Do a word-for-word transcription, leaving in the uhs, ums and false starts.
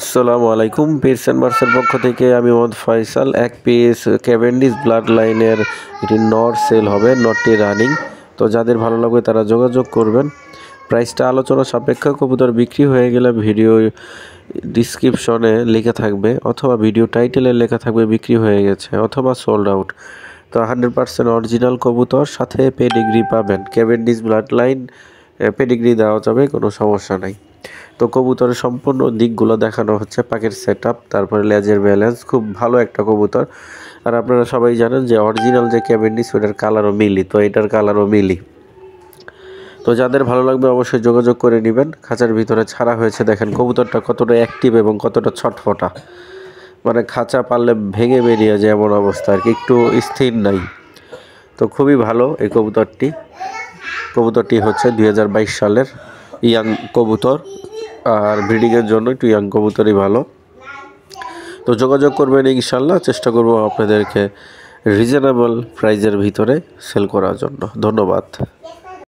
আসসালামু আলাইকুম। Pets and বার্ডসের পক্ষ থেকে আমি মোহাম্মদ ফয়সাল। এক পিস ক্যাভেন্ডিশ ব্লাড লাইনের এটি নর সেল হবে, নটটি রানিং। তো যাদের ভালো লাগবে তারা যোগাযোগ করবেন। প্রাইসটা আলোচনা সাপেক্ষ। কবুতর বিক্রি হয়ে গেলে ভিডিও ডিসক্রিপশনে লেখা থাকবে অথবা ভিডিও টাইটেলে লেখা থাকবে বিক্রি হয়ে গেছে অথবা সোল্ড আউট। তো হান্ড্রেড পার্সেন্ট অরিজিনাল কবুতর, সাথে পেডিগ্রি পাবেন। ক্যাভেন্ডিশ ব্লাড লাইন পেডিগ্রি দেওয়া যাবে, কোনো সমস্যা নাই। তো কবুতরের সম্পূর্ণ দিকগুলো দেখানো হচ্ছে, পাখির সেট আপ, তারপরে লেজের ব্যালেন্স, খুব ভালো একটা কবুতর। আর আপনারা সবাই জানেন যে অরিজিনাল যে ক্যাভেন্ডিশ ওটার কালারও মিলি, তো এটার কালারও মিলি। তো যাদের ভালো লাগবে অবশ্যই যোগাযোগ করে নেবেন। খাঁচার ভিতরে ছাড়া হয়েছে, দেখেন কবুতরটা কতটা অ্যাক্টিভ এবং কতটা ছটফটা, মানে খাঁচা পারলে ভেঙে বেরিয়ে যায় এমন অবস্থা আর কি, একটু স্থির নাই। তো খুবই ভালো এই কবুতরটি। কবুতরটি হচ্ছে দুই হাজার বাইশ সালের ইয়াং কবুতর, আর ব্রিডিংয়ের জন্য একটু ইয়াং কবুতরই ভালো। তো যোগাযোগ করবেন, ইনশাল্লাহ চেষ্টা করব আপনাদেরকে রিজনেবল প্রাইজের ভিতরে সেল করার জন্য। ধন্যবাদ।